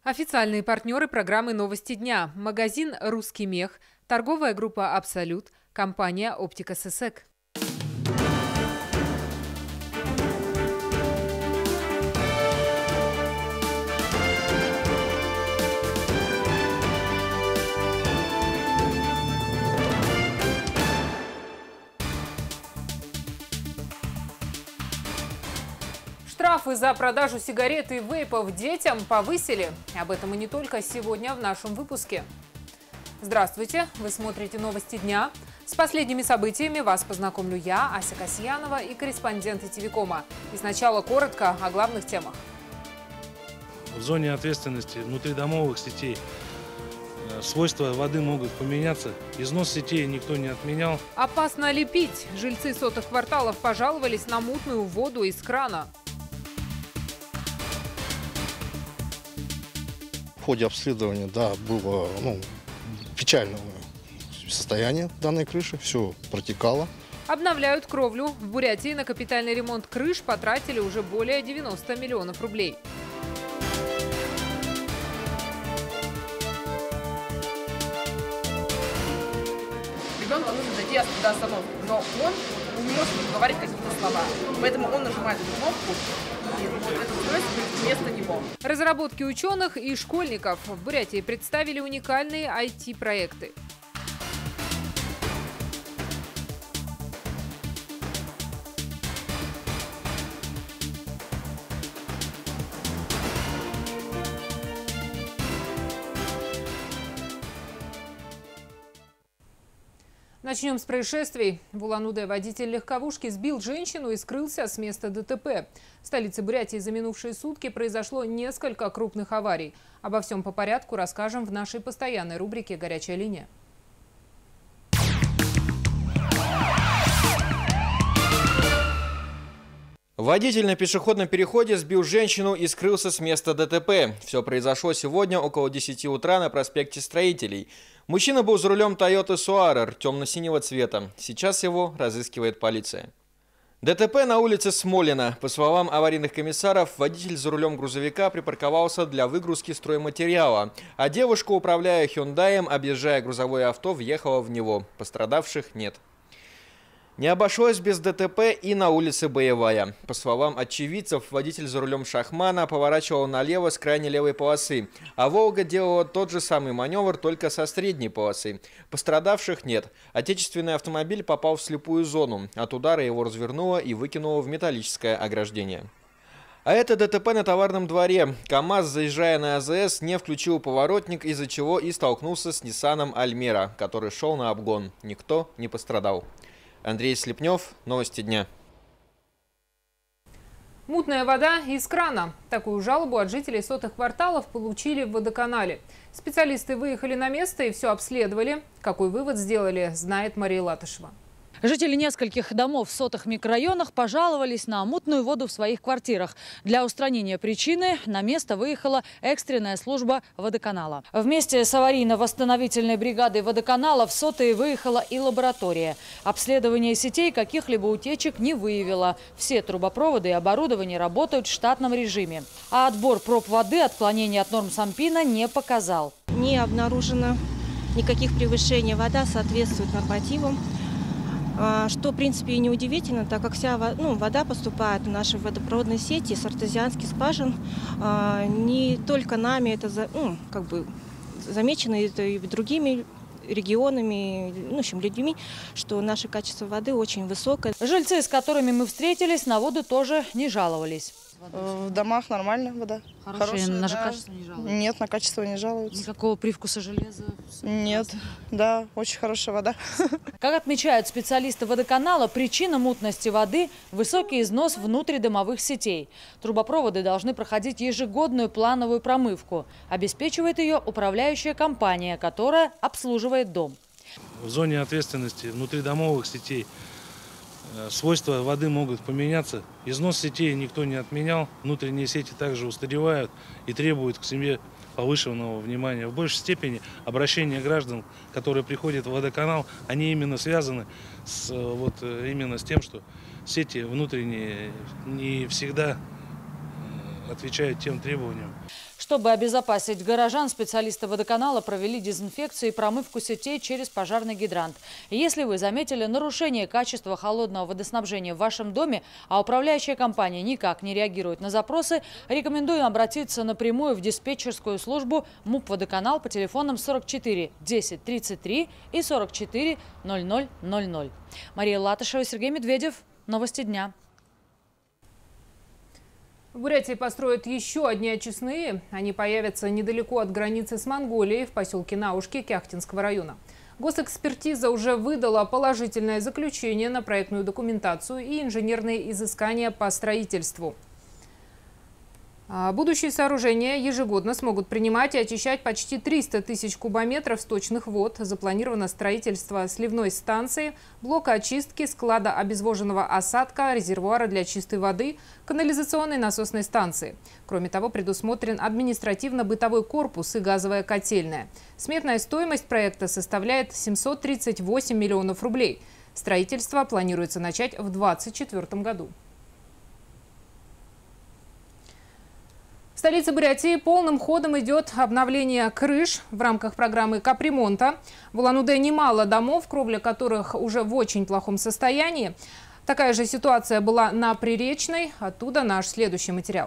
Официальные партнеры программы «Новости дня» – магазин «Русский мех», торговая группа «Абсолют», компания «Оптика ССЭК». Штрафы за продажу сигарет и вейпов детям повысили. Об этом и не только сегодня в нашем выпуске. Здравствуйте! Вы смотрите «Новости дня». С последними событиями вас познакомлю я, Ася Касьянова, и корреспондент ТВКома. И сначала коротко о главных темах. В зоне ответственности внутридомовых сетей свойства воды могут поменяться. Износ сетей никто не отменял. Опасно ли пить? Жильцы сотых кварталов пожаловались на мутную воду из крана. В ходе обследования, было печальное состояние данной крыши, все протекало. Обновляют кровлю. В Бурятии на капитальный ремонт крыш потратили уже более 90 миллионов рублей. Ребенку нужно дойти до остановки, но он не может говорить какие-то слова. Поэтому он нажимает эту кнопку, и вот это устройство вместо него. Разработки ученых и школьников в Бурятии представили уникальные IT-проекты. Начнем с происшествий. В Улан-Удэ водитель легковушки сбил женщину и скрылся с места ДТП. В столице Бурятии за минувшие сутки произошло несколько крупных аварий. Обо всем по порядку расскажем в нашей постоянной рубрике «Горячая линия». Водитель на пешеходном переходе сбил женщину и скрылся с места ДТП. Все произошло сегодня около 10 утра на проспекте Строителей. Мужчина был за рулем Toyota Суарер темно-синего цвета. Сейчас его разыскивает полиция. ДТП на улице Смолина. По словам аварийных комиссаров, водитель за рулем грузовика припарковался для выгрузки стройматериала, а девушка, управляя Hyundai, объезжая грузовое авто, въехала в него. Пострадавших нет. Не обошлось без ДТП и на улице Боевая. По словам очевидцев, водитель за рулем Шахмана поворачивал налево с крайней левой полосы, а Волга делала тот же самый маневр, только со средней полосы. Пострадавших нет. Отечественный автомобиль попал в слепую зону. От удара его развернуло и выкинуло в металлическое ограждение. А это ДТП на Товарном дворе. КАМАЗ, заезжая на АЗС, не включил поворотник, из-за чего и столкнулся с Ниссаном Альмера, который шел на обгон. Никто не пострадал. Андрей Слепнев, «Новости дня». Мутная вода из крана. Такую жалобу от жителей сотых кварталов получили в водоканале. Специалисты выехали на место и все обследовали. Какой вывод сделали, знает Мария Латышева. Жители нескольких домов в сотых микрорайонах пожаловались на мутную воду в своих квартирах. Для устранения причины на место выехала экстренная служба водоканала. Вместе с аварийно-восстановительной бригадой водоканала в сотые выехала и лаборатория. Обследование сетей каких-либо утечек не выявило. Все трубопроводы и оборудование работают в штатном режиме. А отбор проб воды отклонения от норм Сампина не показал. Не обнаружено никаких превышений. Вода соответствует нормативам. Что, в принципе, и неудивительно, так как вся вода поступает в наши водопроводные сети с артезианских скважин. Не только нами это замечено, это и другими регионами, в общем, людьми, что наше качество воды очень высокое. Жильцы, с которыми мы встретились, на воду тоже не жаловались. В домах нормальная вода. Хорошая, на качество не жалуются? Нет, на качество не жалуются. Никакого привкуса железа? Нет, да, очень хорошая вода. Как отмечают специалисты водоканала, причина мутности воды – высокий износ внутридомовых сетей. Трубопроводы должны проходить ежегодную плановую промывку. Обеспечивает ее управляющая компания, которая обслуживает дом. В зоне ответственности внутридомовых сетей свойства воды могут поменяться. Износ сетей никто не отменял. Внутренние сети также устаревают и требуют к себе повышенного внимания. В большей степени обращения граждан, которые приходят в водоканал, они именно связаны именно с тем, что сети внутренние не всегда отвечают тем требованиям. Чтобы обезопасить горожан, специалисты водоканала провели дезинфекцию и промывку сетей через пожарный гидрант. Если вы заметили нарушение качества холодного водоснабжения в вашем доме, а управляющая компания никак не реагирует на запросы, рекомендуем обратиться напрямую в диспетчерскую службу МУП «Водоканал» по телефонам 44 10 33 и 44 00 00. Мария Латышева, Сергей Медведев. Новости дня. В Бурятии построят еще одни очистные. Они появятся недалеко от границы с Монголией в поселке Наушки Кяхтинского района. Госэкспертиза уже выдала положительное заключение на проектную документацию и инженерные изыскания по строительству. Будущие сооружения ежегодно смогут принимать и очищать почти 300 тысяч кубометров сточных вод. Запланировано строительство сливной станции, блока очистки, склада обезвоженного осадка, резервуара для чистой воды, канализационной насосной станции. Кроме того, предусмотрен административно-бытовой корпус и газовая котельная. Сметная стоимость проекта составляет 738 миллионов рублей. Строительство планируется начать в 2024 году. В столице Бурятии полным ходом идет обновление крыш в рамках программы капремонта. В Улан-Удэ немало домов, кровля которых уже в очень плохом состоянии. Такая же ситуация была на Приречной. Оттуда наш следующий материал.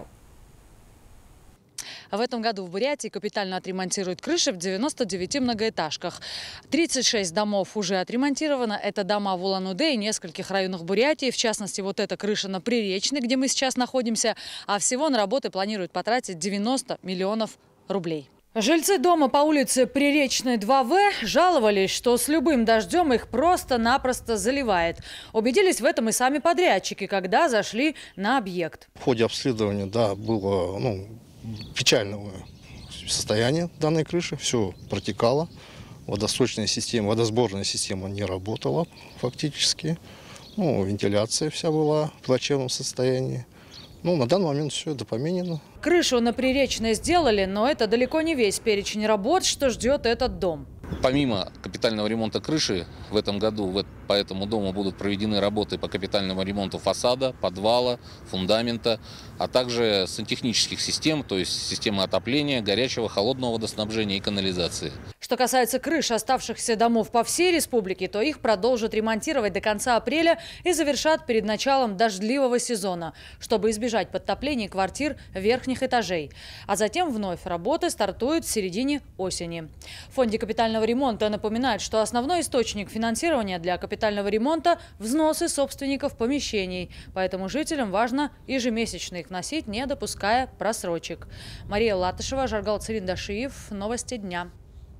В этом году в Бурятии капитально отремонтируют крыши в 99 многоэтажках. 36 домов уже отремонтировано. Это дома в Улан-Удэ и нескольких районах Бурятии. В частности, вот эта крыша на Приречной, где мы сейчас находимся. А всего на работы планируют потратить 90 миллионов рублей. Жильцы дома по улице Приречной 2В жаловались, что с любым дождем их просто-напросто заливает. Убедились в этом и сами подрядчики, когда зашли на объект. В ходе обследования, да, было печального состояния данной крыши. Все протекало. Водосточная система, водосборная система не работала фактически. Вентиляция вся была в плачевном состоянии. На данный момент все это поменено. Крышу на Приречной сделали, но это далеко не весь перечень работ, что ждет этот дом. Помимо капитального ремонта крыши, в этом году по этому дому будут проведены работы по капитальному ремонту фасада, подвала, фундамента, а также сантехнических систем, то есть системы отопления, горячего, холодного водоснабжения и канализации. Что касается крыш оставшихся домов по всей республике, то их продолжат ремонтировать до конца апреля и завершат перед началом дождливого сезона, чтобы избежать подтопления квартир верхних этажей. А затем вновь работы стартуют в середине осени. В фонде капитального ремонта напоминают, что основной источник финансирования для капитального ремонта – взносы собственников помещений. Поэтому жителям важно ежемесячно их вносить, не допуская просрочек. Мария Латышева, Жаргал Цариндашиев. Новости дня.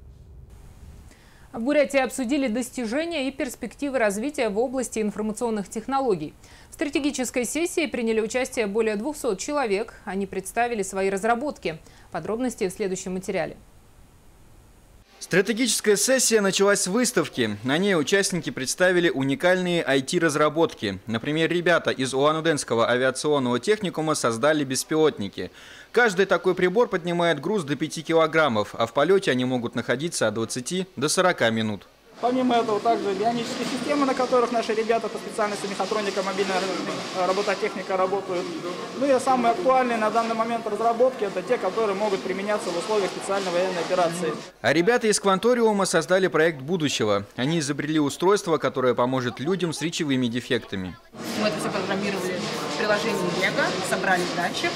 В Бурятии обсудили достижения и перспективы развития в области информационных технологий. В стратегической сессии приняли участие более 200 человек. Они представили свои разработки. Подробности в следующем материале. Стратегическая сессия началась с выставки. На ней участники представили уникальные IT-разработки. Например, ребята из Улан-Удэнского авиационного техникума создали беспилотники. Каждый такой прибор поднимает груз до 5 килограммов, а в полете они могут находиться от 20 до 40 минут. Помимо этого, также бионические системы, на которых наши ребята по специальности мехатроника, мобильная робототехника работают. И самые актуальные на данный момент разработки – это те, которые могут применяться в условиях специальной военной операции. А ребята из Кванториума создали проект будущего. Они изобрели устройство, которое поможет людям с речевыми дефектами. Мы это все программировали в приложении Лего, собрали датчик.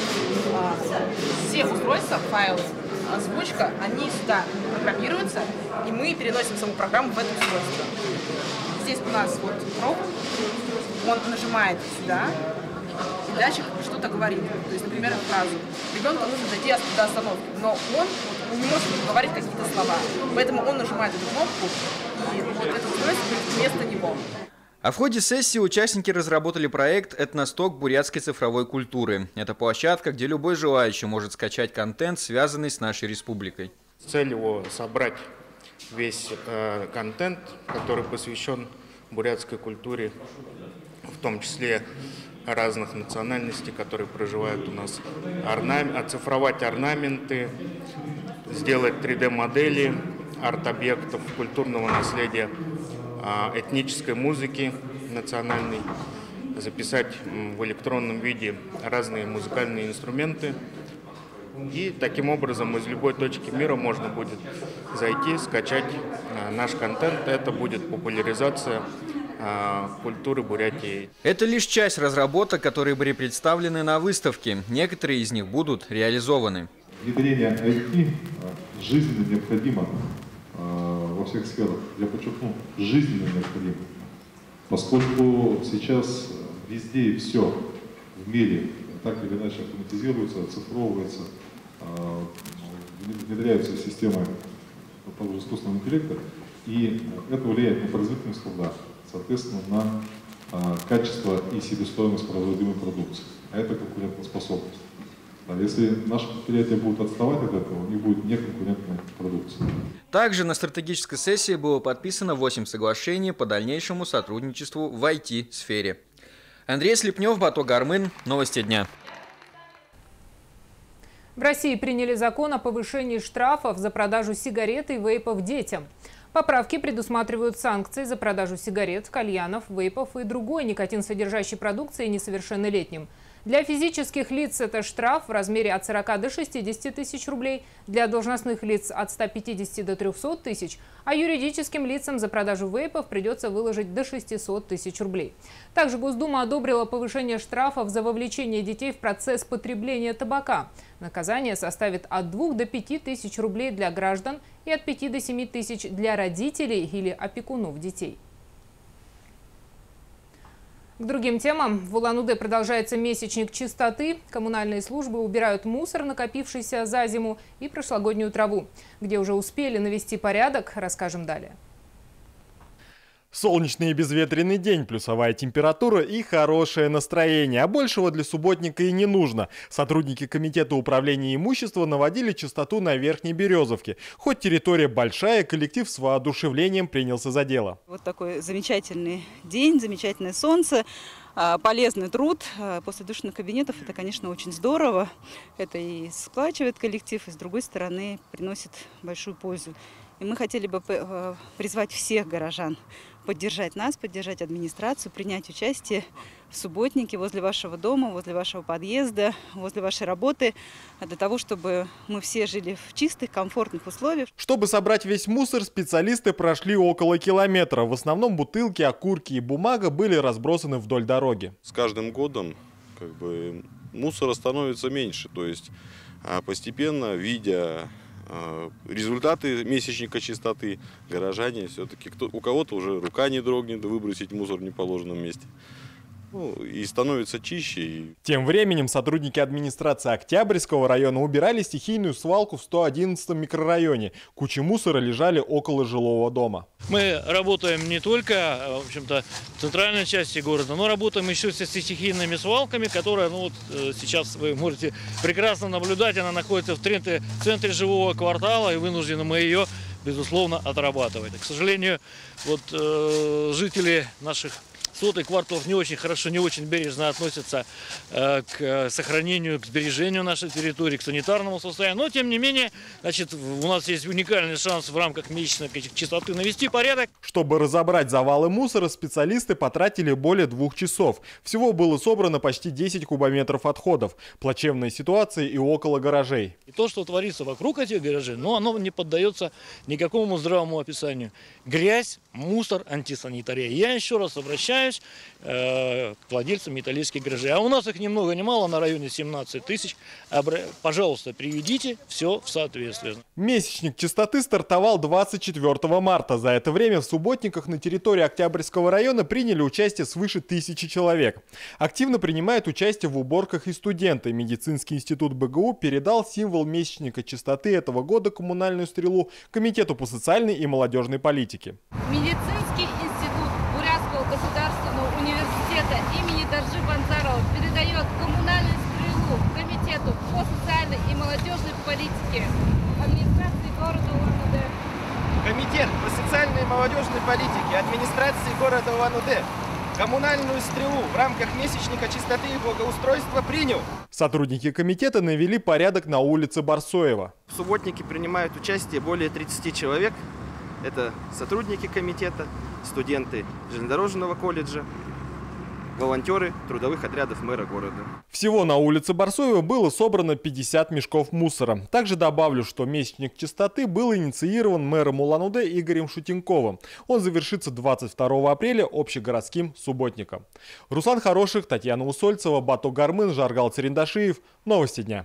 Все устройства, файлы, озвучка, они сюда программируются, и мы переносим саму программу в это устройство. Здесь у нас вот проб, он нажимает сюда, и датчик что-то говорит. То есть, например, фразу «Ребенку нужно дойти до остановки», но он не может говорить какие-то слова. Поэтому он нажимает эту кнопку, и вот это устройство будет вместо него. А в ходе сессии участники разработали проект «Этносток бурятской цифровой культуры». Это площадка, где любой желающий может скачать контент, связанный с нашей республикой. Цель его – собрать весь контент, который посвящен бурятской культуре, в том числе разных национальностей, которые проживают у нас, оцифровать орнаменты, сделать 3D-модели арт-объектов культурного наследия, этнической музыки национальной, записать в электронном виде разные музыкальные инструменты, И таким образом из любой точки мира можно будет зайти, скачать наш контент. Это будет популяризация культуры Бурятии. Это лишь часть разработок, которые были представлены на выставке. Некоторые из них будут реализованы. Внедрение IT жизненно необходимо во всех сферах. Я подчеркну, жизненно необходимо. Поскольку сейчас везде и все в мире так или иначе автоматизируется, оцифровывается, внедряются системы того же искусственного интеллекта, и это влияет на производительность труда, соответственно, на качество и себестоимость производимой продукции. А это конкурентоспособность. А если наши предприятия будут отставать от этого, у них будет неконкурентная продукция. Также на стратегической сессии было подписано 8 соглашений по дальнейшему сотрудничеству в IT-сфере. Андрей Слепнев, Бато Гармын. Новости дня. В России приняли закон о повышении штрафов за продажу сигарет и вейпов детям. Поправки предусматривают санкции за продажу сигарет, кальянов, вейпов и другой никотин-содержащей продукции несовершеннолетним. Для физических лиц это штраф в размере от 40 до 60 тысяч рублей, для должностных лиц от 150 до 300 тысяч, а юридическим лицам за продажу вейпов придется выложить до 600 тысяч рублей. Также Госдума одобрила повышение штрафов за вовлечение детей в процесс потребления табака. Наказание составит от 2 до 5 тысяч рублей для граждан и от 5 до 7 тысяч для родителей или опекунов детей. К другим темам. В Улан-Удэ продолжается месячник чистоты. Коммунальные службы убирают мусор, накопившийся за зиму, и прошлогоднюю траву. Где уже успели навести порядок, расскажем далее. Солнечный и безветренный день, плюсовая температура и хорошее настроение. А большего для субботника и не нужно. Сотрудники комитета управления имущества наводили чистоту на Верхней Березовке. Хоть территория большая, коллектив с воодушевлением принялся за дело. Вот такой замечательный день, замечательное солнце. Полезный труд после душных кабинетов. Это, конечно, очень здорово. Это и сплачивает коллектив, и с другой стороны приносит большую пользу. И мы хотели бы призвать всех горожан поддержать нас, поддержать администрацию, принять участие в субботнике возле вашего дома, возле вашего подъезда, возле вашей работы, для того, чтобы мы все жили в чистых, комфортных условиях. Чтобы собрать весь мусор, специалисты прошли около километра. В основном бутылки, окурки и бумага были разбросаны вдоль дороги. С каждым годом мусора становится меньше, то есть постепенно, видя результаты месячника чистоты, горожане все-таки, у кого-то уже рука не дрогнет выбросить мусор в неположенном месте. И становится чище. Тем временем сотрудники администрации Октябрьского района убирали стихийную свалку в 111-м микрорайоне. Кучи мусора лежали около жилого дома. Мы работаем не только, в общем-то, в центральной части города, но работаем еще со стихийными свалками, которые, сейчас вы можете прекрасно наблюдать. Она находится в центре жилого квартала, и вынуждены мы ее, безусловно, отрабатывать. К сожалению, жители наших сотых кварталов не очень хорошо, не очень бережно относятся к сохранению, к сбережению нашей территории, к санитарному состоянию. Но, тем не менее, у нас есть уникальный шанс в рамках месячной чистоты навести порядок. Чтобы разобрать завалы мусора, специалисты потратили более 2 часов. Всего было собрано почти 10 кубометров отходов. Плачевная ситуация и около гаражей. И то, что творится вокруг этих гаражей, оно не поддается никакому здравому описанию. Грязь, мусор, антисанитария. Я еще раз обращаюсь к владельцам металлических гаражей. А у нас их ни много ни мало, на районе 17 тысяч. Пожалуйста, приведите все в соответствие. Месячник чистоты стартовал 24 марта. За это время в субботниках на территории Октябрьского района приняли участие свыше 1000 человек. Активно принимают участие в уборках и студенты. Медицинский институт БГУ передал символ месячника чистоты этого года, коммунальную стрелу, Комитету по социальной и молодежной политике. Медицинский институт Бурятского государственного университета имени Даржи Банзарова передает коммунальную стрелу Комитету по социальной и молодежной политике администрации города Улан-Удэ. Комитет по социальной и молодежной политике администрации города Улан-Удэ коммунальную стрелу в рамках месячника чистоты и благоустройства принял. Сотрудники комитета навели порядок на улице Барсоева. В субботнике принимают участие более 30 человек. Это сотрудники комитета, студенты железнодорожного колледжа, волонтеры трудовых отрядов мэра города. Всего на улице Барсоева было собрано 50 мешков мусора. Также добавлю, что месячник чистоты был инициирован мэром Улан-Удэ Игорем Шутенковым. Он завершится 22 апреля общегородским субботником. Руслан Хороших, Татьяна Усольцева, Бату Гармын, Жаргал Царендашиев. Новости дня.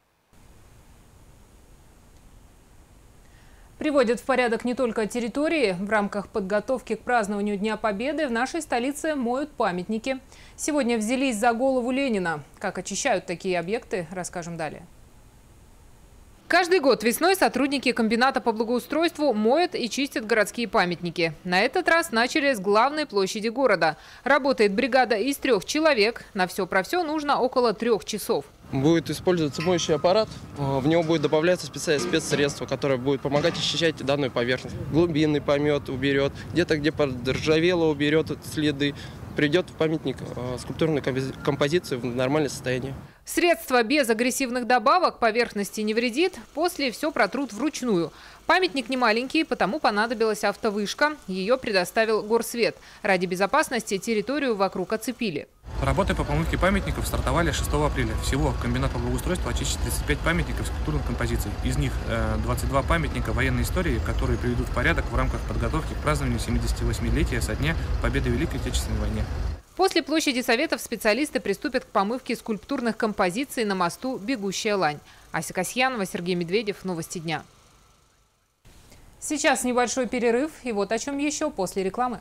Приводят в порядок не только территории. В рамках подготовки к празднованию Дня Победы в нашей столице моют памятники. Сегодня взялись за голову Ленина. Как очищают такие объекты, расскажем далее. Каждый год весной сотрудники комбината по благоустройству моют и чистят городские памятники. На этот раз начали с главной площади города. Работает бригада из 3 человек. На все про все нужно около 3 часов. Будет использоваться моющий аппарат, в него будет добавляться спецсредство, которое будет помогать очищать данную поверхность. Глубинный помет уберет, где-то, где поржавело, уберет следы, придет в памятник скульптурной композиции в нормальное состояние. Средство без агрессивных добавок поверхности не вредит, после все протрут вручную. Памятник не маленький, потому понадобилась автовышка. Ее предоставил Горсвет. Ради безопасности территорию вокруг оцепили. Работы по помывке памятников стартовали 6 апреля. Всего комбинат по благоустройству очистит 35 памятников скульптурных композиций. Из них 22 памятника военной истории, которые приведут в порядок в рамках подготовки к празднованию 78-летия со дня Победы в Великой Отечественной войне. После площади Советов специалисты приступят к помывке скульптурных композиций на мосту «Бегущая лань». Ася Касьянова, Сергей Медведев. Новости дня. Сейчас небольшой перерыв. И вот о чем еще после рекламы.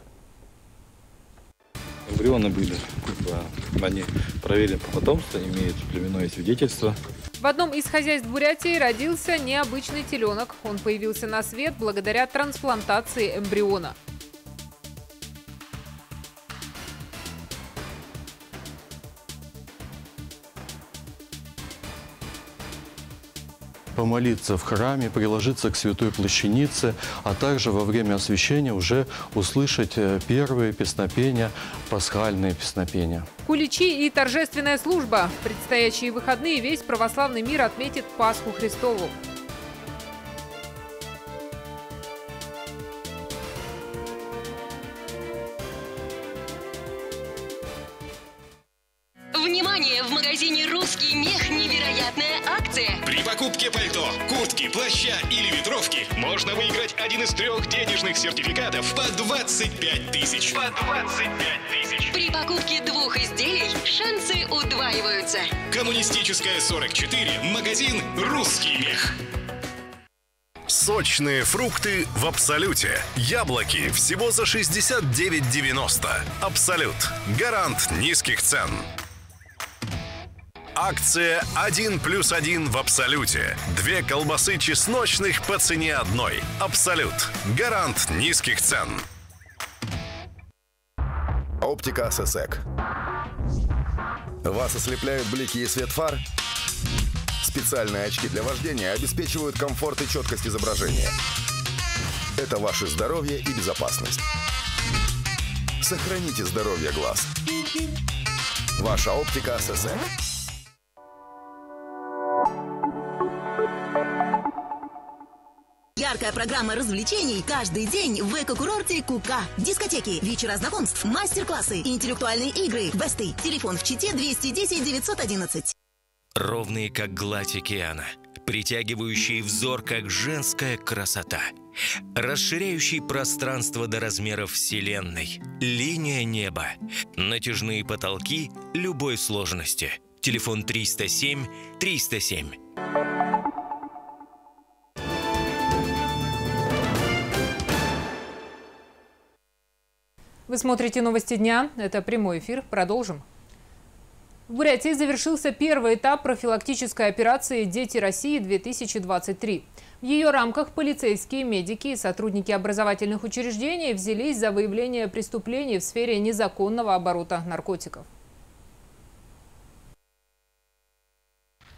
Эмбрионы были, они проверены по потомству, они имеют племенное свидетельство. В одном из хозяйств Бурятии родился необычный теленок. Он появился на свет благодаря трансплантации эмбриона. Помолиться в храме, приложиться к святой плащанице, а также во время освящения уже услышать первые песнопения, пасхальные песнопения. Куличи и торжественная служба. В предстоящие выходные весь православный мир отметит Пасху Христову. Внимание! В магазине «Русский мех» невероятная акция. При покупке пальто, куртки, плаща или ветровки можно выиграть один из 3 денежных сертификатов по 25 тысяч. По 25 тысяч. При покупке 2 изделий шансы удваиваются. Коммунистическая 44, магазин «Русский мех». Сочные фрукты в Абсолюте. Яблоки всего за 69,90. Абсолют. Гарант низких цен. Акция 1+1 в Абсолюте. 2 колбасы чесночных по цене одной. Абсолют. Гарант низких цен. Оптика ССЭК. Вас ослепляют блики и свет фар? Специальные очки для вождения обеспечивают комфорт и четкость изображения. Это ваше здоровье и безопасность. Сохраните здоровье глаз. Ваша оптика СССР. Яркая программа развлечений каждый день в эко-курорте Кука. Дискотеки, вечера знакомств, мастер-классы, интеллектуальные игры, квесты. Телефон в Чите 210 911. Ровные, как гладь океана, притягивающие взор, как женская красота, расширяющий пространство до размеров Вселенной, линия неба, натяжные потолки любой сложности. Телефон 307 307. Вы смотрите новости дня. Это прямой эфир. Продолжим. В Бурятии завершился первый этап профилактической операции «Дети России-2023». В ее рамках полицейские, медики и сотрудники образовательных учреждений взялись за выявление преступлений в сфере незаконного оборота наркотиков.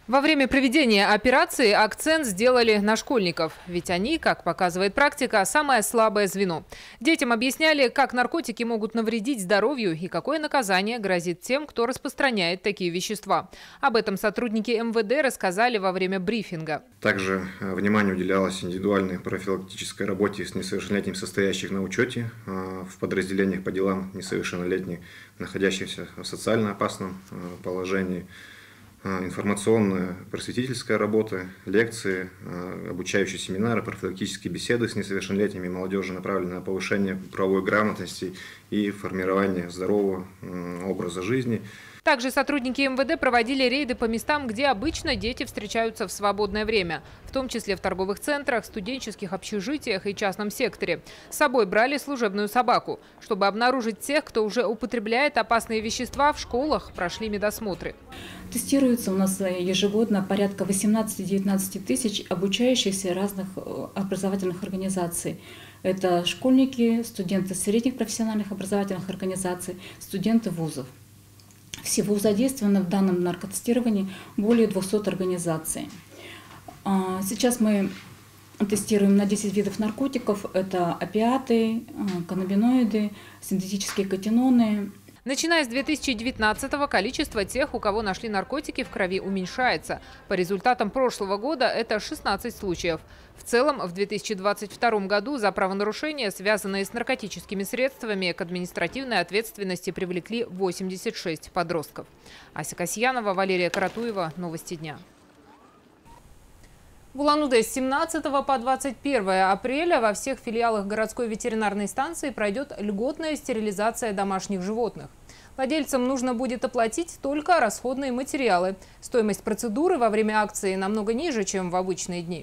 Во время проведения операции акцент сделали на школьников. Ведь они, как показывает практика, самое слабое звено. Детям объясняли, как наркотики могут навредить здоровью и какое наказание грозит тем, кто распространяет такие вещества. Об этом сотрудники МВД рассказали во время брифинга. Также внимание уделялось индивидуальной профилактической работе с несовершеннолетними, состоящих на учете в подразделениях по делам несовершеннолетних, находящихся в социально опасном положении. Информационная просветительская работа, лекции, обучающие семинары, профилактические беседы с несовершеннолетними и молодежью, направленные на повышение правовой грамотности и формирование здорового образа жизни. Также сотрудники МВД проводили рейды по местам, где обычно дети встречаются в свободное время, в том числе в торговых центрах, студенческих общежитиях и частном секторе. С собой брали служебную собаку. Чтобы обнаружить тех, кто уже употребляет опасные вещества, в школах прошли медосмотры. Тестируется у нас ежегодно порядка 18-19 тысяч обучающихся разных образовательных организаций. Это школьники, студенты средних профессиональных образовательных организаций, студенты вузов. Всего задействовано в данном наркотестировании более 200 организаций. Сейчас мы тестируем на 10 видов наркотиков. Это опиаты, каннабиноиды, синтетические катиноны. Начиная с 2019-го количество тех, у кого нашли наркотики в крови, уменьшается. По результатам прошлого года это 16 случаев. В целом, в 2022 году за правонарушения, связанные с наркотическими средствами, к административной ответственности привлекли 86 подростков. Ася Касьянова, Валерия Каратуева. Новости дня. В Улан-Удэ с 17 по 21 апреля во всех филиалах городской ветеринарной станции пройдет льготная стерилизация домашних животных. Владельцам нужно будет оплатить только расходные материалы. Стоимость процедуры во время акции намного ниже, чем в обычные дни.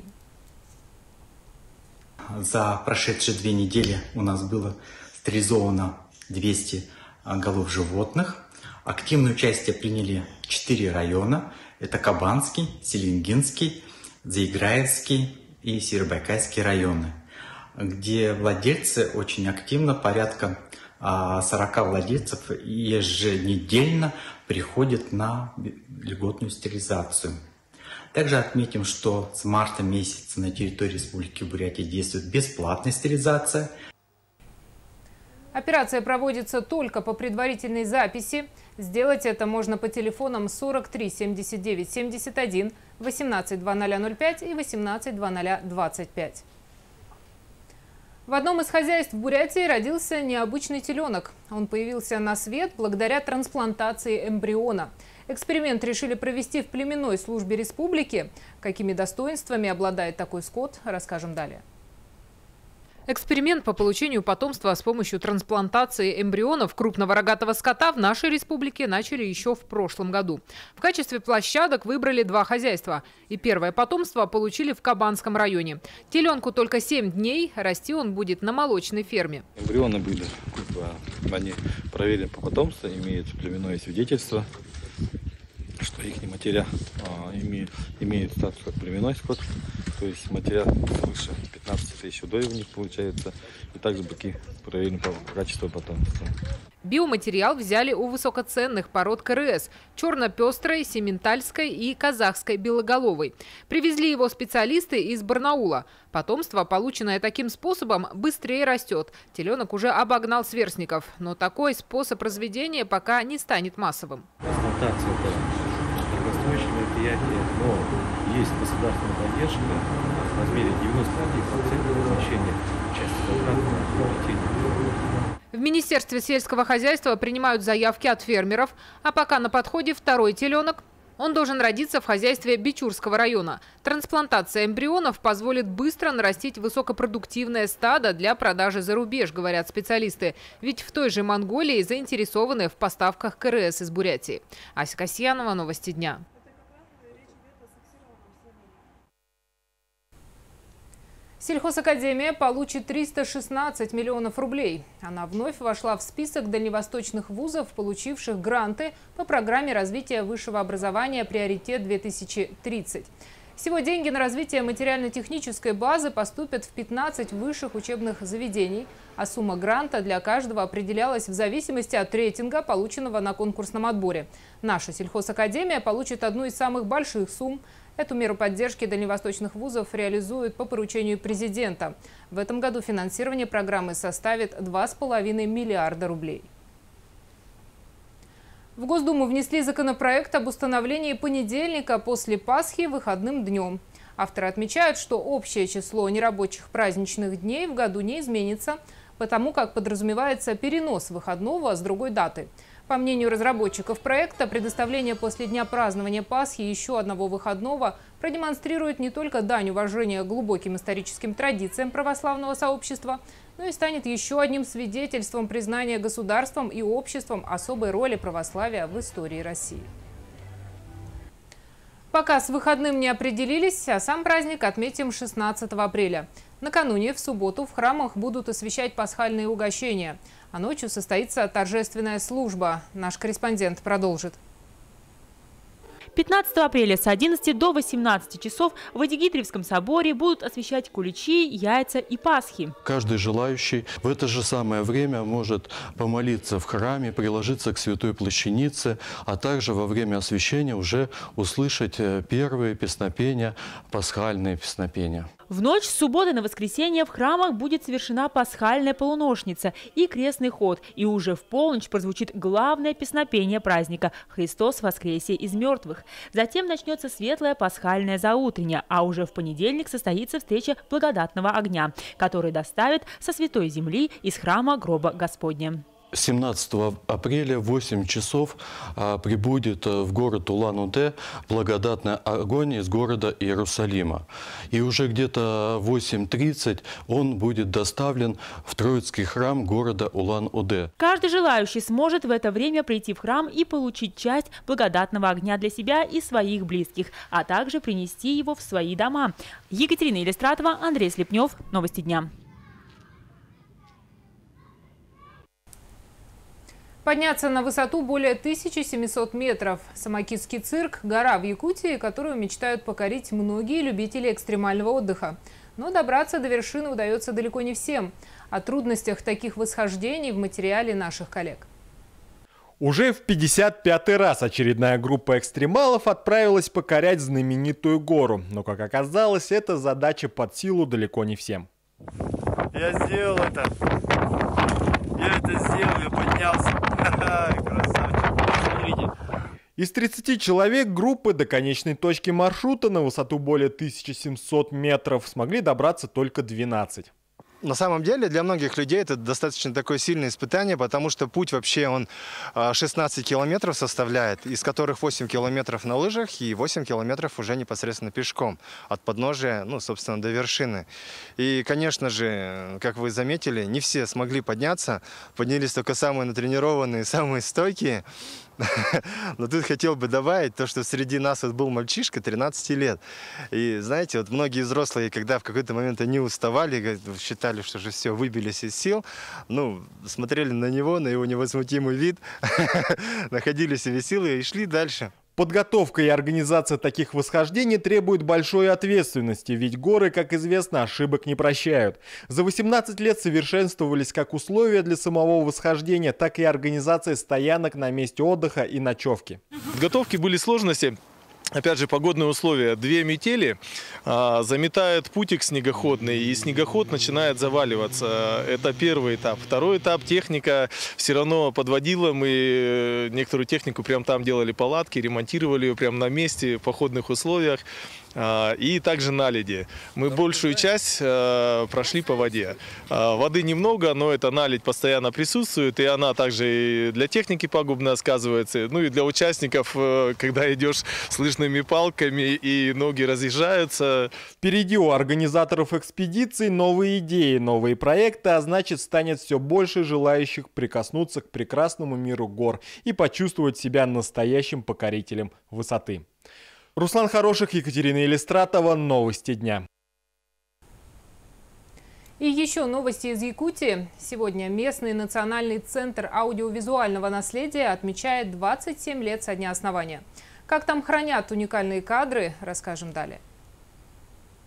За прошедшие 2 недели у нас было стерилизовано 200 голов животных. Активное участие приняли 4 района. Это Кабанский, Селенгинский, Заиграевский и Северобайкальский районы, где владельцы очень активно, порядка 40 владельцев еженедельно приходят на льготную стерилизацию. Также отметим, что с марта месяца на территории Республики Бурятия действует бесплатная стерилизация. Операция проводится только по предварительной записи. Сделать это можно по телефонам 43 79 71, 18 2005 и 18 2025. В одном из хозяйств Бурятии родился необычный теленок. Он появился на свет благодаря трансплантации эмбриона. Эксперимент решили провести в племенной службе республики. Какими достоинствами обладает такой скот, расскажем далее. Эксперимент по получению потомства с помощью трансплантации эмбрионов крупного рогатого скота в нашей республике начали еще в прошлом году. В качестве площадок выбрали 2 хозяйства. И первое потомство получили в Кабанском районе. Теленку только 7 дней, расти он будет на молочной ферме. Эмбрионы были, они проверены по потомству, имеют племенное свидетельство, что их матеря имеют статус как племенной скот. То есть матеря свыше 15 тысяч удой у них получается. И также быки проверены по качеству потомства. Биоматериал взяли у высокоценных пород КРС – черно-пестрой, сементальской и казахской белоголовой. Привезли его специалисты из Барнаула. Потомство, полученное таким способом, быстрее растет. Теленок уже обогнал сверстников. Но такой способ разведения пока не станет массовым. Трансплантация – это дорогостоящее мероприятие, но есть государственная поддержка в размере 91% возмещения части затрат на приобретение. В Министерстве сельского хозяйства принимают заявки от фермеров, а пока на подходе второй теленок. Он должен родиться в хозяйстве Бичурского района. Трансплантация эмбрионов позволит быстро нарастить высокопродуктивное стадо для продажи за рубеж, говорят специалисты. Ведь в той же Монголии заинтересованы в поставках КРС из Бурятии. Ася Касьянова, новости дня. Сельхозакадемия получит 316 миллионов рублей. Она вновь вошла в список дальневосточных вузов, получивших гранты по программе развития высшего образования «Приоритет-2030». Всего деньги на развитие материально-технической базы поступят в 15 высших учебных заведений, а сумма гранта для каждого определялась в зависимости от рейтинга, полученного на конкурсном отборе. Наша сельхозакадемия получит одну из самых больших сумм. Эту меру поддержки дальневосточных вузов реализуют по поручению президента. В этом году финансирование программы составит 2,5 миллиарда рублей. В Госдуму внесли законопроект об установлении понедельника после Пасхи выходным днем. Авторы отмечают, что общее число нерабочих праздничных дней в году не изменится, потому как подразумевается перенос выходного с другой даты. По мнению разработчиков проекта, предоставление после дня празднования Пасхи еще одного выходного продемонстрирует не только дань уважения к глубоким историческим традициям православного сообщества, но и станет еще одним свидетельством признания государством и обществом особой роли православия в истории России. Пока с выходным не определились, а сам праздник отметим 16 апреля. Накануне, в субботу, в храмах будут освящать пасхальные угощения, а ночью состоится торжественная служба. Наш корреспондент продолжит. 15 апреля с 11 до 18 часов в Адигитриевском соборе будут освящать куличи, яйца и пасхи. Каждый желающий в это же самое время может помолиться в храме, приложиться к святой плащанице, а также во время освящения уже услышать первые песнопения, пасхальные песнопения. В ночь с субботы на воскресенье в храмах будет совершена пасхальная полуношница и крестный ход. И уже в полночь прозвучит главное песнопение праздника «Христос воскресе из мертвых». Затем начнется светлая пасхальная заутренняя, а уже в понедельник состоится встреча благодатного огня, который доставит со святой земли из храма гроба Господня. 17 апреля в 8 часов прибудет в город Улан-Удэ благодатный огонь из города Иерусалима. И уже где-то в 8:30 он будет доставлен в Троицкий храм города Улан-Удэ. Каждый желающий сможет в это время прийти в храм и получить часть благодатного огня для себя и своих близких, а также принести его в свои дома. Екатерина Елистратова, Андрей Слепнев. Новости дня. Подняться на высоту более 1700 метров. Самокитский цирк – гора в Якутии, которую мечтают покорить многие любители экстремального отдыха. Но добраться до вершины удается далеко не всем. О трудностях таких восхождений в материале наших коллег. Уже в 55-й раз очередная группа экстремалов отправилась покорять знаменитую гору. Но, как оказалось, эта задача под силу далеко не всем. Я сделал это. Я это сделал, я поднялся. Красавчик. Смотрите. Из 30 человек группы до конечной точки маршрута на высоту более 1700 метров смогли добраться только 12. На самом деле для многих людей это достаточно такое сильное испытание, потому что путь вообще он 16 километров составляет, из которых 8 километров на лыжах и 8 километров уже непосредственно пешком от подножия, ну, собственно, до вершины. И, конечно же, как вы заметили, не все смогли подняться, поднялись только самые натренированные, самые стойкие. Но тут хотел бы добавить то, что среди нас вот был мальчишка 13 лет. И знаете, вот многие взрослые, когда в какой-то момент они уставали, считали, что же все, выбились из сил, ну, смотрели на него, на его невозмутимый вид, находили в себе силы и шли дальше. Подготовка и организация таких восхождений требует большой ответственности, ведь горы, как известно, ошибок не прощают. За 18 лет совершенствовались как условия для самого восхождения, так и организация стоянок на месте отдыха и ночевки. В подготовке были сложности. Опять же, погодные условия. 2 метели заметают путик снегоходный, и снегоход начинает заваливаться. Это первый этап. Второй этап, техника все равно подводила. Мы некоторую технику прям там делали палатки, ремонтировали ее прямо на месте в походных условиях. И также наледи. Мы большую часть прошли по воде. Воды немного, но эта наледь постоянно присутствует, и она также и для техники пагубно сказывается, ну и для участников, когда идешь с лыжными палками и ноги разъезжаются. Впереди у организаторов экспедиций новые идеи, новые проекты, а значит, станет все больше желающих прикоснуться к прекрасному миру гор и почувствовать себя настоящим покорителем высоты. Руслан Хороших, Екатерина Елистратова. Новости дня. И еще новости из Якутии. Сегодня местный национальный центр аудиовизуального наследия отмечает 27 лет со дня основания. Как там хранят уникальные кадры, расскажем далее.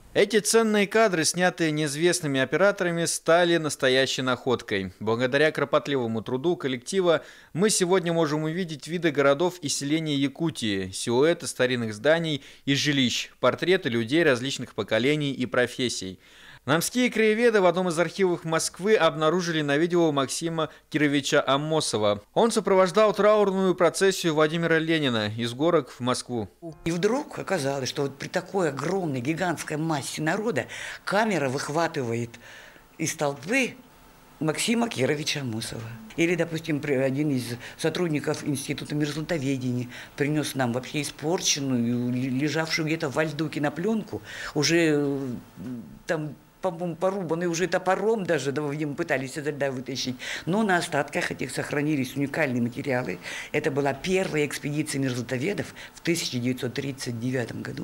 Эти ценные кадры, снятые неизвестными операторами, стали настоящей находкой. Благодаря кропотливому труду коллектива мы сегодня можем увидеть виды городов и селений Якутии, силуэты старинных зданий и жилищ, портреты людей различных поколений и профессий. Намские краеведы в одном из архивов Москвы обнаружили на видео Максима Кировича Аммосова. Он сопровождал траурную процессию Владимира Ленина из горок в Москву. И вдруг оказалось, что вот при такой огромной, гигантской массе народа камера выхватывает из толпы Максима Кировича Аммосова. Или, допустим, один из сотрудников Института мирзлатоведения принес нам вообще испорченную, лежавшую где-то во льду кинопленку, уже там, по-моему, порубанный уже топором даже, да, мы пытались из льда вытащить. Но на остатках этих сохранились уникальные материалы. Это была первая экспедиция мирзлатоведов в 1939 году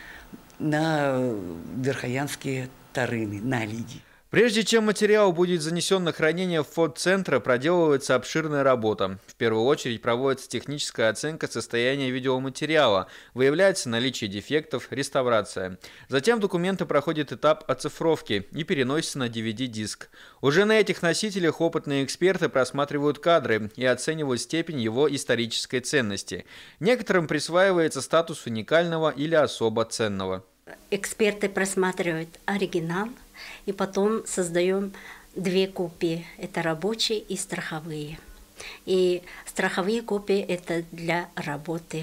на Верхоянские Тарыны, на Лиде. Прежде чем материал будет занесен на хранение в фонд центра, проделывается обширная работа. В первую очередь проводится техническая оценка состояния видеоматериала, выявляется наличие дефектов, реставрация. Затем документы проходят этап оцифровки и переносятся на DVD-диск. Уже на этих носителях опытные эксперты просматривают кадры и оценивают степень его исторической ценности. Некоторым присваивается статус уникального или особо ценного. Эксперты просматривают оригинал, и потом создаем две копии. Это рабочие и страховые. И страховые копии – это для работы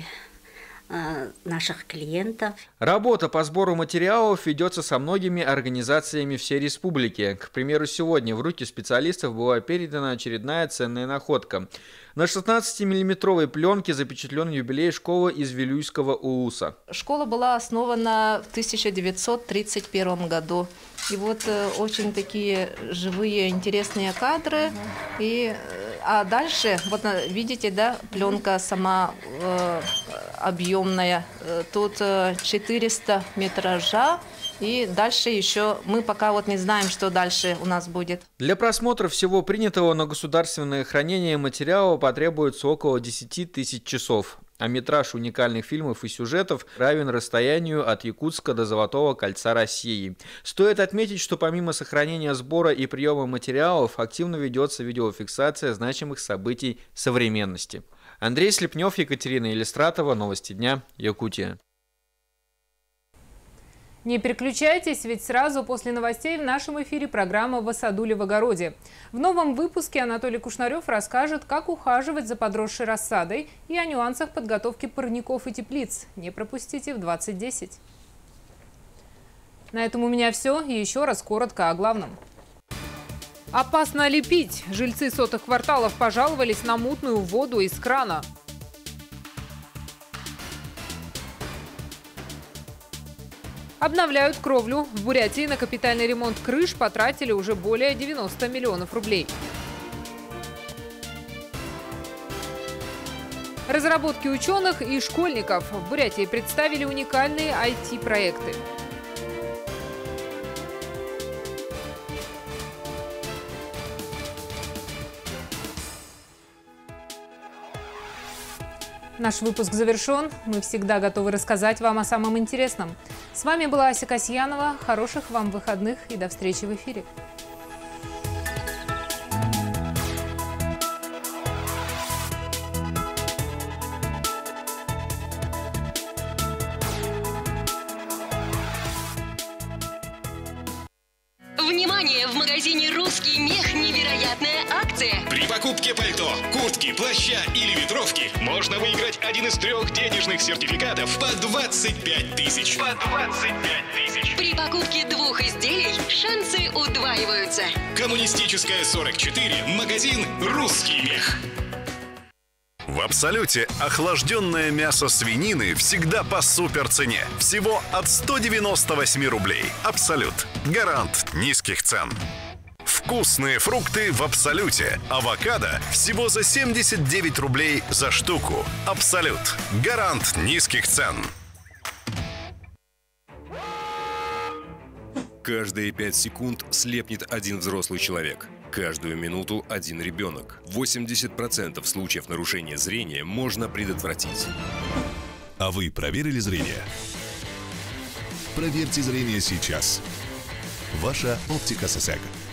наших клиентов. Работа по сбору материалов ведется со многими организациями всей республики. К примеру, сегодня в руки специалистов была передана очередная ценная находка. На 16-миллиметровой пленке запечатлен юбилей школы из Вилюйского УУСа. Школа была основана в 1931 году. И вот очень такие живые, интересные кадры. А дальше, вот видите, да, пленка сама объемная. Тут 400 метража. И дальше еще мы пока вот не знаем, что дальше у нас будет. Для просмотра всего принятого на государственное хранение материала потребуется около 10 тысяч часов. А метраж уникальных фильмов и сюжетов равен расстоянию от Якутска до Золотого кольца России. Стоит отметить, что помимо сохранения сбора и приема материалов, активно ведется видеофиксация значимых событий современности. Андрей Слепнев, Екатерина Елистратова, Новости дня, Якутия. Не переключайтесь, ведь сразу после новостей в нашем эфире программа «В саду ли в огороде». В новом выпуске Анатолий Кушнарев расскажет, как ухаживать за подросшей рассадой и о нюансах подготовки парников и теплиц. Не пропустите в 20:10. На этом у меня все. И еще раз коротко о главном. Опасно ли пить? Жильцы сотых кварталов пожаловались на мутную воду из крана. Обновляют кровлю. В Бурятии на капитальный ремонт крыш потратили уже более 90 миллионов рублей. Разработки ученых и школьников. В Бурятии представили уникальные IT-проекты. Наш выпуск завершен. Мы всегда готовы рассказать вам о самом интересном. С вами была Ася Касьянова. Хороших вам выходных и до встречи в эфире. Внимание! В магазине «Русский мех» невероятная акция. При покупке пальто, куртки, плаща или ветровки можно выиграть один из 3 денежных сертификатов по 25 тысяч. По 25 тысяч. При покупке 2 изделий шансы удваиваются. Коммунистическая 44, магазин «Русский мех». В Абсолюте охлажденное мясо свинины всегда по суперцене. Всего от 198 рублей. Абсолют. Гарант низких цен. Вкусные фрукты в Абсолюте. Авокадо всего за 79 рублей за штуку. Абсолют. Гарант низких цен. Каждые 5 секунд слепнет один взрослый человек. Каждую минуту один ребенок. 80% случаев нарушения зрения можно предотвратить. А вы проверили зрение? Проверьте зрение сейчас. Ваша оптика СССР.